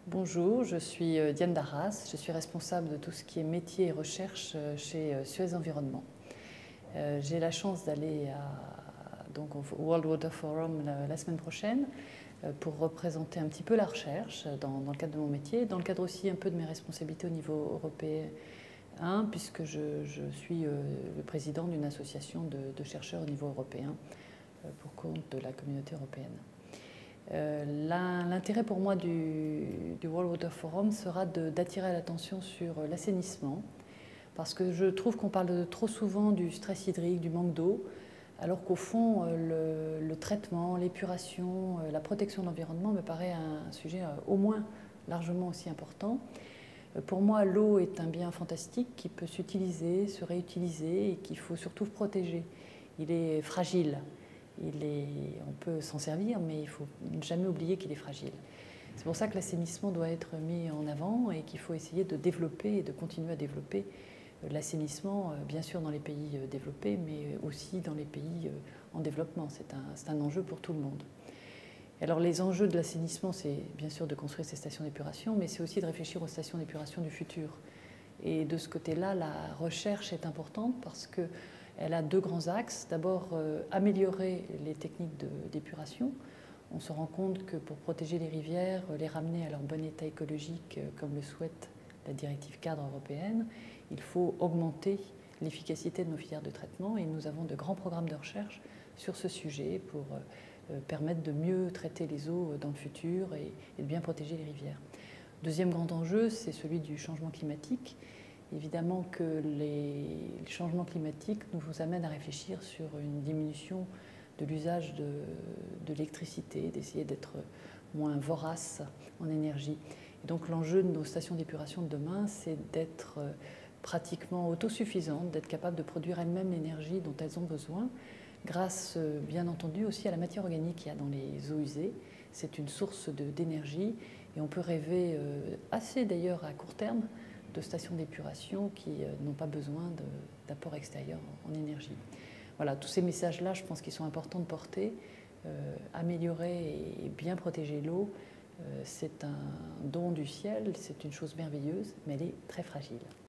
Bonjour, je suis Diane Darras, je suis responsable de tout ce qui est métier et recherche chez Suez Environnement. J'ai la chance d'aller au World Water Forum la semaine prochaine pour représenter un petit peu la recherche dans le cadre de mon métier, dans le cadre aussi un peu de mes responsabilités au niveau européen, puisque je suis le président d'une association de chercheurs au niveau européen pour compte de la communauté européenne. L'intérêt pour moi du World Water Forum sera d'attirer l'attention sur l'assainissement, parce que je trouve qu'on parle trop souvent du stress hydrique, du manque d'eau, alors qu'au fond, le traitement, l'épuration, la protection de l'environnement me paraît un sujet au moins largement aussi important. Pour moi, l'eau est un bien fantastique qui peut s'utiliser, se réutiliser et qu'il faut surtout protéger. Il est fragile. On peut s'en servir, mais il ne faut jamais oublier qu'il est fragile. C'est pour ça que l'assainissement doit être mis en avant et qu'il faut essayer de développer et de continuer à développer l'assainissement, bien sûr dans les pays développés, mais aussi dans les pays en développement. C'est un enjeu pour tout le monde. Alors les enjeux de l'assainissement, c'est bien sûr de construire ces stations d'épuration, mais c'est aussi de réfléchir aux stations d'épuration du futur. Et de ce côté-là, la recherche est importante parce qu'elle a deux grands axes. D'abord, améliorer les techniques d'épuration. On se rend compte que pour protéger les rivières, les ramener à leur bon état écologique, comme le souhaite la directive cadre européenne, il faut augmenter l'efficacité de nos filières de traitement. Et nous avons de grands programmes de recherche sur ce sujet pour permettre de mieux traiter les eaux dans le futur et de bien protéger les rivières. Deuxième grand enjeu, c'est celui du changement climatique. Évidemment que les changements climatiques nous amènent à réfléchir sur une diminution de l'usage de l'électricité, d'essayer d'être moins vorace en énergie. Et donc l'enjeu de nos stations d'épuration de demain, c'est d'être pratiquement autosuffisantes, d'être capables de produire elles-mêmes l'énergie dont elles ont besoin, grâce bien entendu aussi à la matière organique qu'il y a dans les eaux usées. C'est une source d'énergie et on peut rêver assez d'ailleurs à court terme de stations d'épuration qui n'ont pas besoin d'apport extérieur en énergie. Voilà, tous ces messages-là, je pense qu'ils sont importants de porter. Améliorer et bien protéger l'eau, c'est un don du ciel, c'est une chose merveilleuse, mais elle est très fragile.